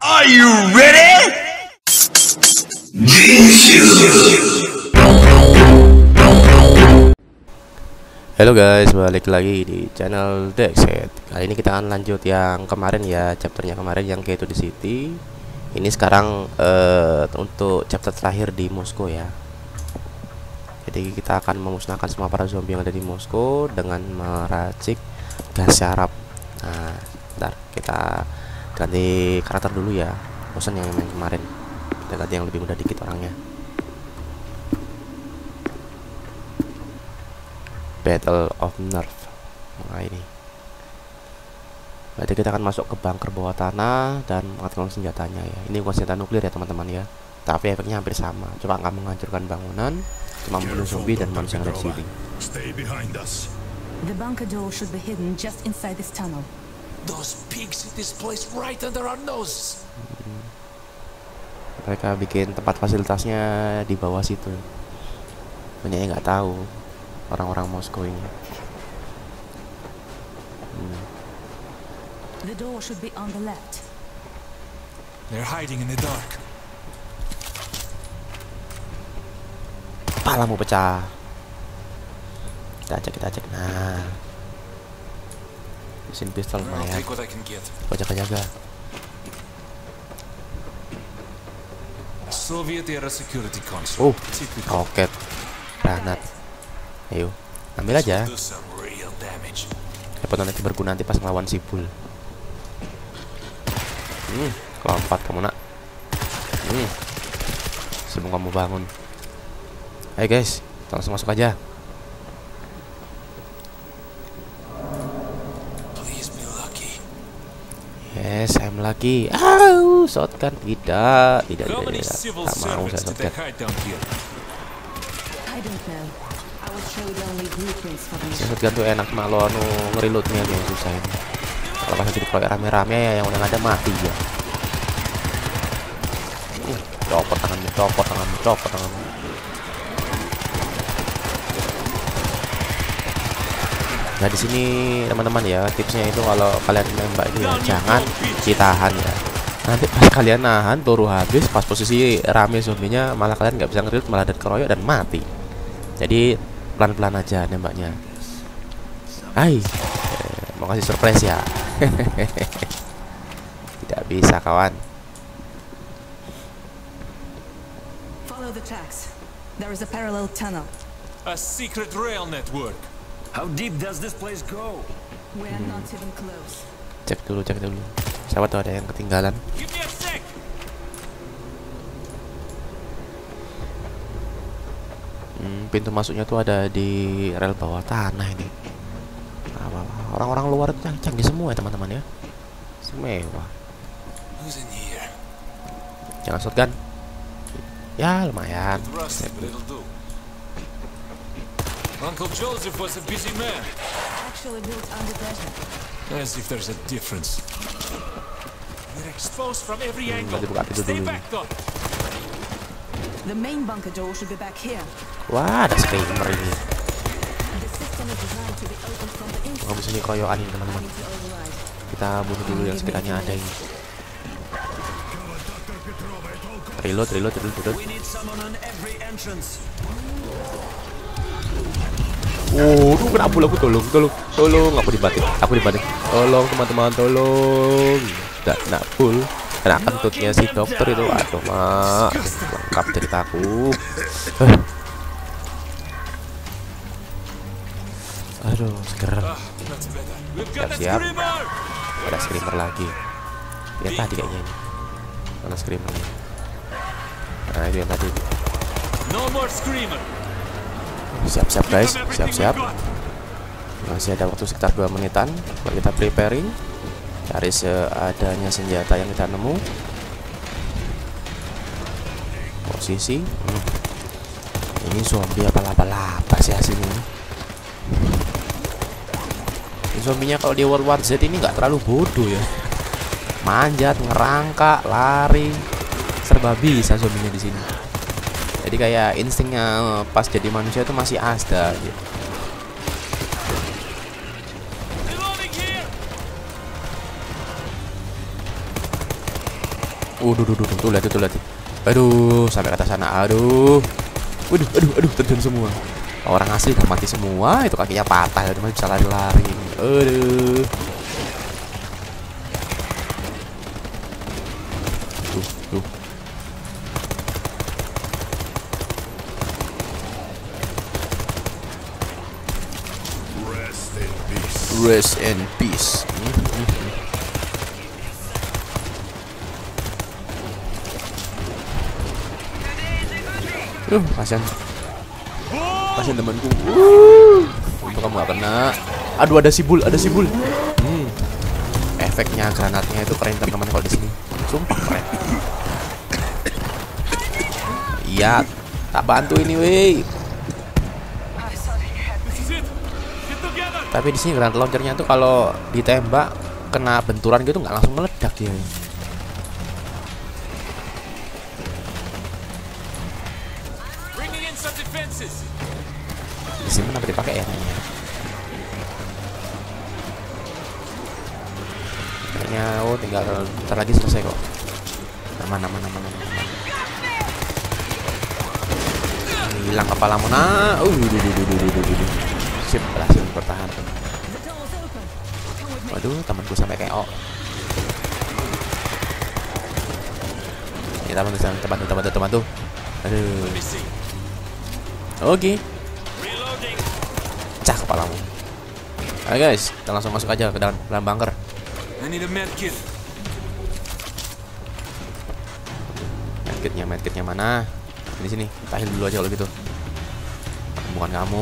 Are you ready? Halo guys, balik lagi di channel Dexet. Kali ini kita akan lanjut yang kemarin ya, chapternya kemarin yang Key to the City. Ini sekarang untuk chapter terakhir di Moskow ya. Jadi kita akan memusnahkan semua para zombie yang ada di Moskow dengan meracik gas syaraf. Nah, bentar, kita ganti karakter dulu ya. Bosan yang main kemarin. Kita ganti yang lebih mudah dikit orangnya. Battle of Nerve. Nah ini. Berarti kita akan masuk ke bunker bawah tanah dan mengaktifkan senjatanya ya. Ini bukan senjata nuklir ya teman-teman ya. Tapi efeknya hampir sama. Coba nggak menghancurkan bangunan, cuma membunuh zombie dan manusia yang ada di sini. Stay behind us. The bunker door should be hidden just inside this tunnel. Those pigs in this place right under our noses. Mereka bikin tempat fasilitasnya di bawah situ. Banyak yang nggak tahu orang-orang Moskow ini. The door should be on the left. They're hiding in the dark. Palamu pecah. Kita cek. Nah, mesin pistol I'll lumayan. take what I can get. Jaga. Soviet era security console. Typical. Roket, granat. Ayo, ambil aja. Do some real damage. Dapat nanti berguna nanti pas melawan Sibul. Kelompat kamu nak. Sebelum kamu bangun. Ayo guys, langsung masuk aja. Please be lucky. Yes, I'm lucky. Shotgun tidak. How many civil Tak mau saya servants did they shotgun. hide down here? I don't know. I will show you only blueprints for the mission. Shotgun tuh enak cuma lo ngereloadnya yang susah ini. Kalau pas lagi dikeroyok rame-rame ya yang udah ada mati ya. Copot tanganmu. Nah di sini teman-teman ya, tipsnya itu kalau kalian nembak itu ya jangan ditahan ya. Nanti pas kalian nahan turu habis, pas posisi rame zombinya malah kalian nggak bisa ngereload, malah dikeroyok dan mati. Jadi pelan-pelan aja nembaknya. Mau kasih surprise ya. Tidak bisa kawan. Follow the tracks. There is a parallel tunnel. A secret rail network. How deep does this place go? We are not even close. Cek dulu. Siapa tuh ada yang ketinggalan. Give me a sec. Pintu masuknya tuh ada di rel bawah tanah ini. Orang-orang luar itu canggih semua ya teman-teman ya. Semewah. Who's in here? Jangan shotgun. Ya lumayan. Rusty, but it'll do. Uncle Joseph was a busy man. Actually built under pressure. As if there's a difference. We're exposed from every angle. Nanti buka pintu Stay dulu. back, Doc. The main bunker door should be back here. Wah, ada screamer ini. The system is designed to be opened from the inside. Nggak bisa dikeroyokan ini teman-teman. Need to override. Kita bunuh dulu yang sekiranya ada ini. Reload. We need someone on every entrance. Kena pula aku, tolong, aku dibatik. Tolong teman-teman, tolong. Tidak full. Kena kentutnya si dokter itu. Aduh mak, lengkap ceritaku. Aduh, seger. That's better. We've got a Siap. screamer. Ada screamer lagi. Yang tadi kayaknya ini. Mana screamer? Nah itu yang tadi. No more screamer. Siap-siap guys, siap-siap. Masih ada waktu sekitar 2 menitan buat kita preparing. Cari seadanya senjata yang kita nemu. Posisi. Ini zombie apa laba-laba sih hasilnya. Ini zombinya kalau di World War Z ini nggak terlalu bodoh ya. Manjat, ngerangkak, lari, serba bisa zombinya di sini. Jadi kayak instingnya pas jadi manusia itu masih ada gitu. Tuh lihat. Aduh, sampai ke atas sana. Aduh. Aduh, terjun semua. Orang asli udah mati semua, itu kakinya patah, udah masih bisa lari-lari. Aduh. Tuh. Rest in peace. Kasihan temanku. Untuk kamu gak kena. Aduh, ada sibul. Efeknya granatnya itu keren teman-teman kalau di sini. Sumpah keren. Iya, tak bantu ini, weh. Tapi di sini granat launchernya tuh kalau ditembak kena benturan gitu nggak langsung meledak dia. Di sini kenapa dipakai ya? Kayaknya tinggal bentar lagi selesai kok. Aman. Hilang kepalamu nah. Sip, berhasil bertahan. Waduh, temanku sampai KO. Ini teman-teman. Aduh. Oke. Cah kepalamu. Ayo guys, kita langsung masuk aja ke dalam bunker. Medkitnya mana? Di sini. Tahil dulu aja kalau gitu. Bukan kamu.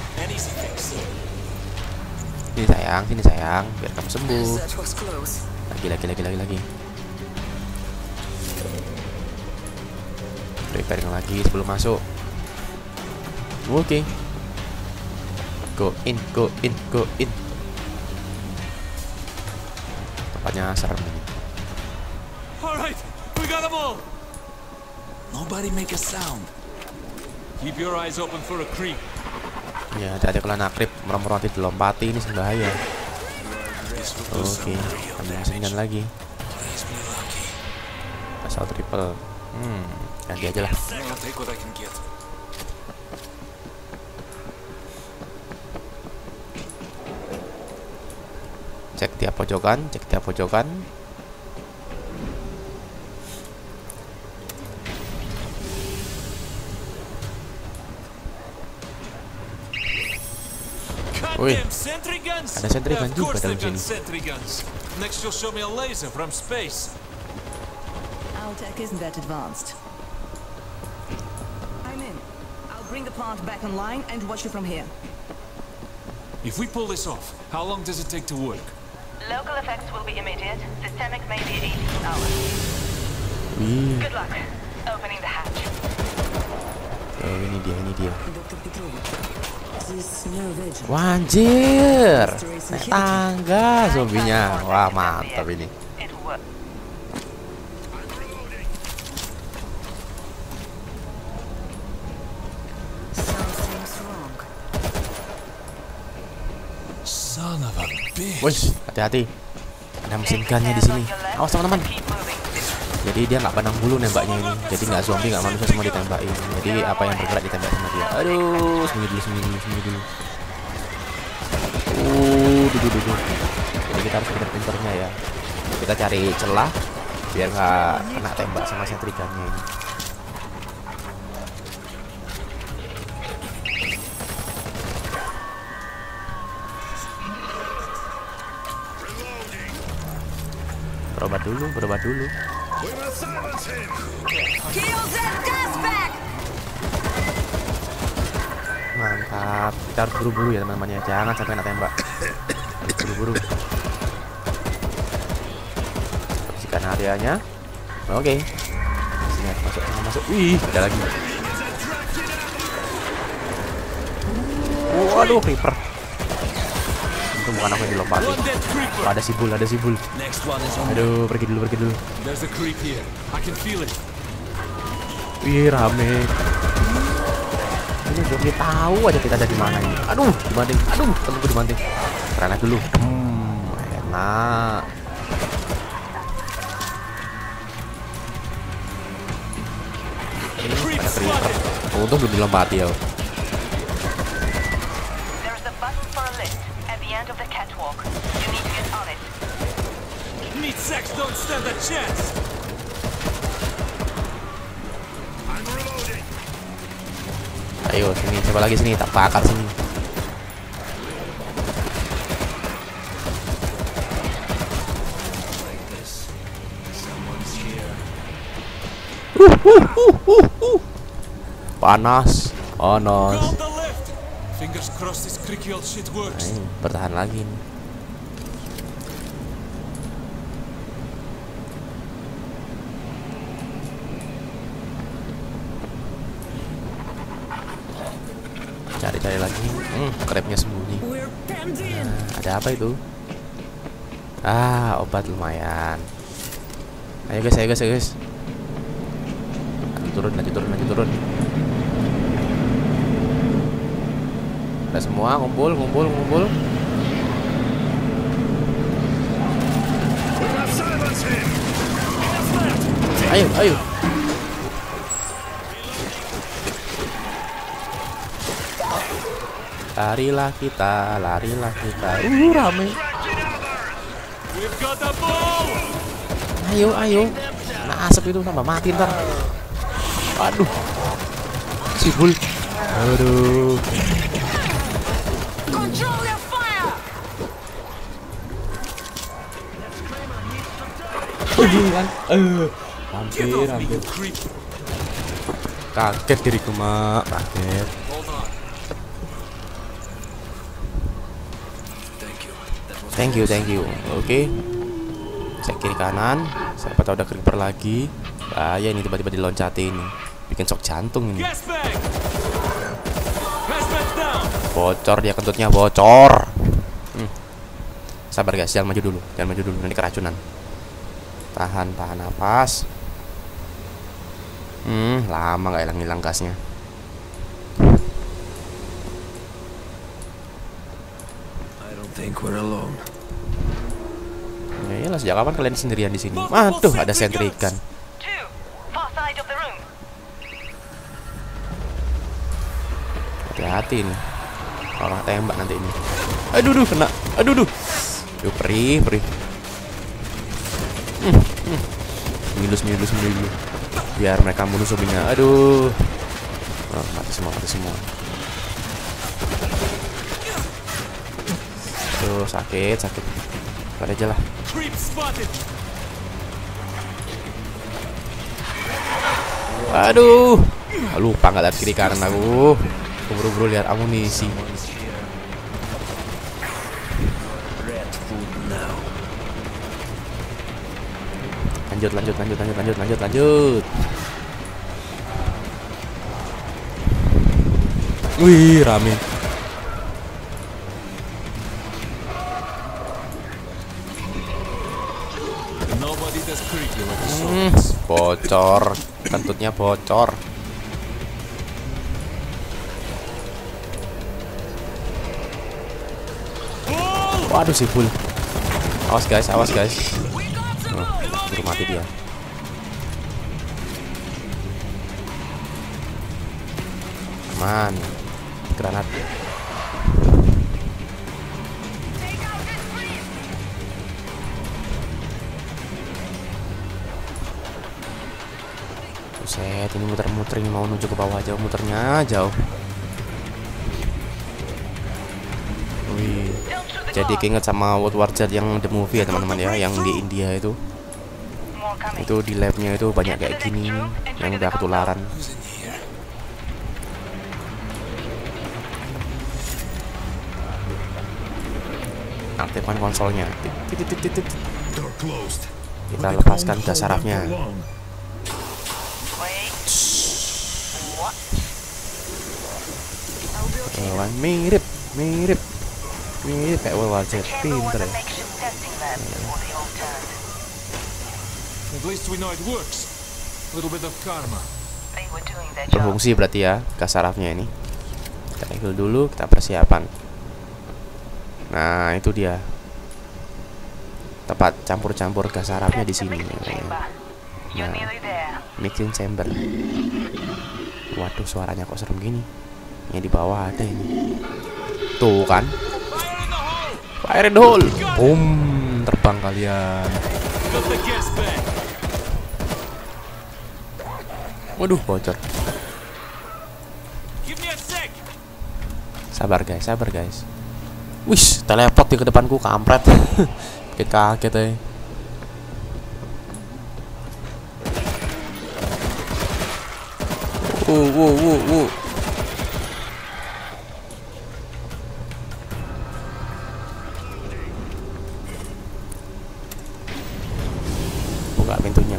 Sini sayang, biar kamu sembuh. Lagi. Preparing lagi sebelum masuk. Oke. Go in. Tempatnya serem ini. Alright, we got them all. Nobody make a sound. Keep your eyes open for a creep. Ya, hati-hati kalau anak creep merem-merem dilompati, ini bahaya. Oke, ambil mesinkan lagi. Assault triple. Ganti aja lah. Cek tiap pojokan. Wih, ada sentry gun juga dalam sini. Next you'll show me a laser from space. Our tech isn't that advanced. I'm in. I'll bring the plant back online and watch you from here. If we pull this off, how long does it take to work? Local effects will be immediate. Systemic may be 18 hours. Good luck opening the hatch. Ini dia. Wah, anjir, naik tangga zombinya. Wah, mantap ini. Son of a bitch. Wih, hati-hati. Ada mesin gunnya di sini. Awas teman-teman. Jadi dia nggak pandang bulu nembaknya ini. Jadi nggak zombie, nggak manusia, semua ditembakin. Jadi apa yang bergerak ditembak sama dia. Aduh, sembunyi dulu. Duduk. Jadi kita harus pinter-pinternya ya. Kita cari celah biar nggak kena tembak sama sentry gunnya ini. Berobat dulu. Mantap. Kita harus buru-buru ya teman-teman ya. Jangan sampai kena tembak. Harus buru-buru. Bersihkan areanya. Oke. Sini masuk. Wih, ada lagi. Waduh, creeper. Itu bukan aku yang dilompatin. Oh, ada sibul. Aduh, pergi dulu. Wih, rame. Ini zombie tahu aja kita ada di mana ini. Aduh, temenku dibanting. Granat dulu. Enak. Ada creeper. Untung belum dilompati ya. There is a button for a lift at the end of the catwalk. You need to get on it. Meat sacks don't stand a chance. I'm reloading. Ayo sini, coba lagi sini, tak bakar sini. Panas, panas. Go up the lift. Fingers crossed this creaky old shit works. Nah, bertahan lagi nih. Cari-cari lagi. Krepnya sembunyi. Nah, ada apa itu? Ah, obat lumayan. Ayo guys, ayo guys, ayo guys. Lanjut turun. Udah semua ngumpul. Ayo. Larilah kita. Rame. We've got the ball. Ayo. Nah, asap itu tambah mati ntar. Aduh. Sibul. Aduh. Control your fire. Kan? Get off me, Hampir. you creep. Kaget diriku, Mak. Kaget. Hold on. Thank you. Oke. Cek kiri kanan. Siapa tahu ada creeper lagi. Bahaya ini tiba-tiba diloncatin ini. Bikin shock jantung ini. Gas bag. Gas bag down. Bocor dia kentutnya, bocor. Sabar guys, jangan maju dulu, nanti keracunan. Tahan napas. Lama nggak hilang gasnya. I don't think we're alone. Ya iyalah, sejak kapan kalian sendirian di sini? Waduh, ada sentry gun. Two. Far side of the room. Hati-hati nih. Orang tembak nanti ini. Aduh, kena. Aduh. Yuk, perih. Milus. Biar mereka bunuh suaminya. Aduh. Oh, mati semua. Aduh, sakit. Pada aja lah. Creep spotted. Aduh. Lupa nggak lihat kiri kanan aku. Buru-buru lihat amunisi. Lanjut. Wih, rame. Nobody does creepy like the soldiers. Bocor. Kentutnya bocor. Waduh, si full. Awas guys. Baru mati dia. Aman. Granat. Buset, ini muter-muter, ini mau menuju ke bawah jauh, muternya jauh. Wih. Jadi keinget sama World War Z yang the movie ya teman-teman ya, yang di India itu. Itu di labnya itu banyak kayak gini yang udah ketularan. Aktifkan konsolnya. Kita lepaskan gas sarafnya. Hewan mirip kayak World War Z. Pinter ya. At least we know it works. Little bit of karma. Berfungsi berarti ya gas sarafnya ini. Kita heal dulu, kita persiapan. Nah, itu dia. Tempat campur-campur gas sarafnya di sini. Nah, mixing chamber. Waduh, suaranya kok serem gini. Yang di bawah ada ini. Tuh kan. Fire in the hole. Boom, terbang kalian. Waduh, bocor. Sabar guys, sabar guys. Wis, teleport di ke depanku, kampret. Bikin kaget ya. Buka pintunya.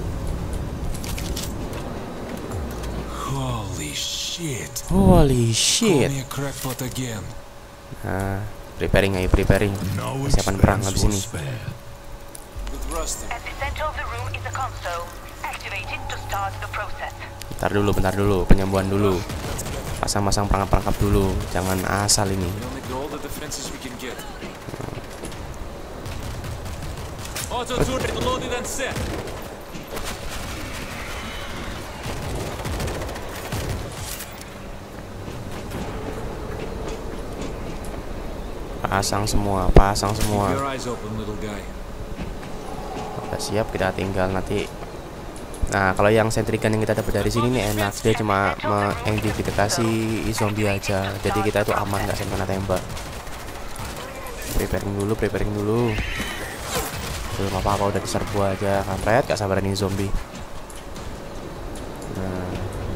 Holy shit. Holy shit. Call me a crackpot again. Nah, preparing ayo, preparing. Persiapan perang habis ini. With Rusty. At the center of the room is a console. Activate it to start the process. Bentar dulu, penyembuhan dulu. Pasang-pasang perangkap-perangkap dulu. Jangan asal ini. We'll make all the defenses we can get. Auto turret loaded and set. Pasang semua. Keep your eyes open, little guy. Udah siap, kita tinggal nanti. Nah, kalau yang sentry gun yang kita dapat dari sini nih enak, dia cuma mengidentifikasi zombie aja. Jadi kita tuh aman, nggak sampai kena tembak. Preparing dulu. Belum apa-apa, udah diserbu aja, kampret, gak sabaran ini zombie. Nah.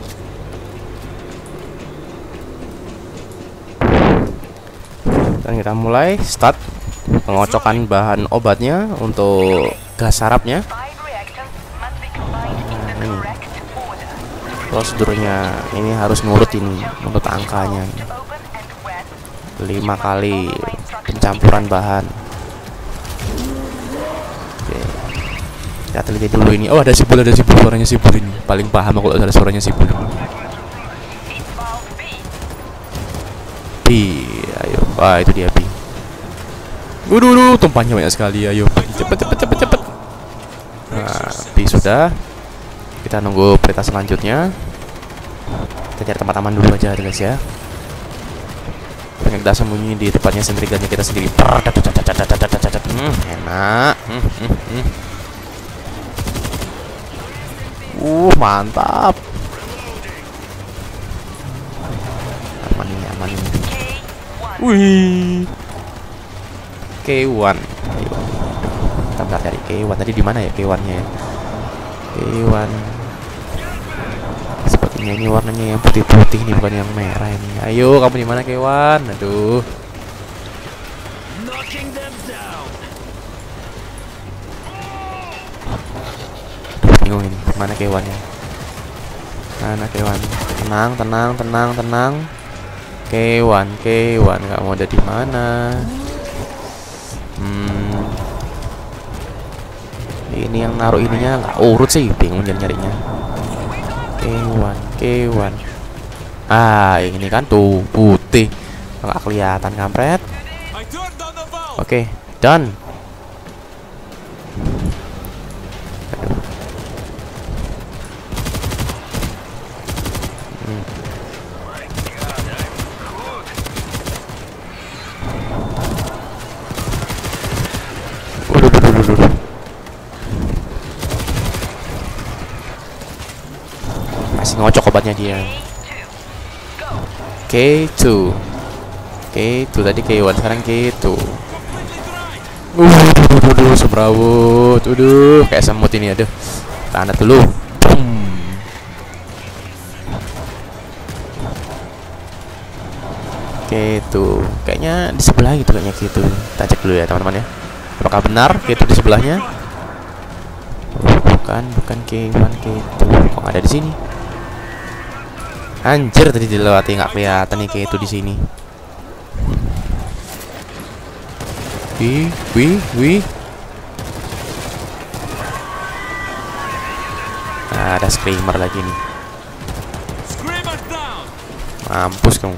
Dan kita mulai start pengocokan bahan obatnya untuk gas sarapnya. Prosedurnya ini harus nurut angkanya. 5 kali pencampuran bahan. Oke. Kita teliti dulu ini. Oh, ada sipul, suaranya sipul ini. Paling paham kalau ada suaranya sipul. Pi, ayo. Wah, itu dia Pi. Waduh, tumpahnya banyak sekali. Ayo, cepet. Nah, Pi sudah. Kita nunggu perintah selanjutnya. Kita cari tempat aman dulu aja guys ya. Pengen kita sembunyi di tempatnya sentry gunnya kita sendiri. Enak. Mantap. Aman ini. Wih. K1. Kita cari K1 tadi di mana ya K1-nya ya? K1. Sepertinya ini warnanya yang putih-putih nih, bukan yang merah ini. Ayo, kamu di mana K1? Aduh. Bingung ini, mana K1-nya? Mana K1? Tenang. K1, kamu ada di mana? Ini yang naruh ininya nggak urut sih, bingung nyarinya. K1. Ini kan tuh putih, nggak kelihatan kampret. Oke, done. Masih ngocok obatnya dia. K2 tadi K1, sekarang K2. Semrawut. Kayak semut ini, aduh. Tahan dulu. K2 kayaknya di sebelah gitu, kayaknya K2. Kita cek dulu ya teman-teman ya. Apakah benar K2 di sebelahnya? Bukan K1, K2. Kok ada di sini? Anjir, tadi dilewati nggak kelihatan nih K2 di sini. Wih. Nah, ada screamer lagi nih. Mampus kamu.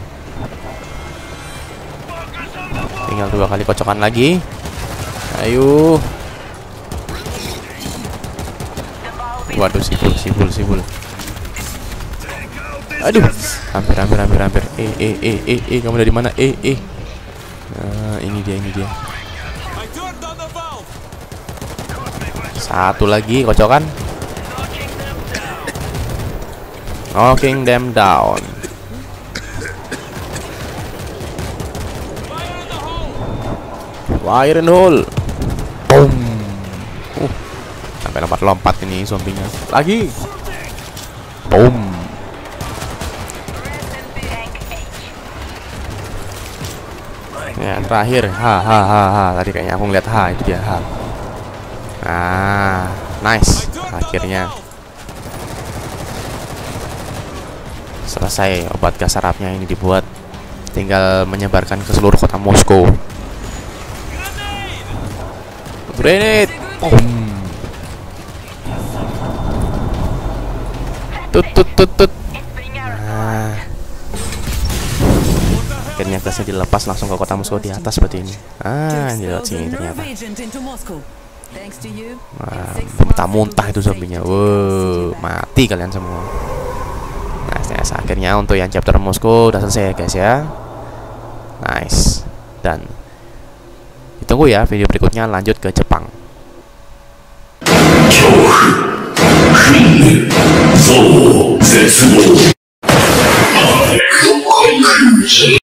Tinggal 2 kali kocokan lagi. Ayo. Waduh, sipul. Aduh, hampir. Kamu dari mana? Ini dia. Satu lagi, kocokan. Knocking them down. Fire in the hole. Boom. Sampai lompat ini zombinya. Lagi. Boom. Ya, terakhir. Tadi kayaknya aku ngeliat itu dia. Nah, nice. Akhirnya selesai obat gas sarafnya ini dibuat. Tinggal menyebarkan ke seluruh kota Moskow. Grenade. Tut. Nah, akhirnya gasnya dilepas langsung ke kota Moskow di atas seperti ini. Ini lewat sini ternyata. Muntah itu zombinya. Wow, mati kalian semua. Nice. Akhirnya untuk yang chapter Moskow udah selesai ya guys ya. Nice. Dan ditunggu ya video berikutnya lanjut ke Jepang.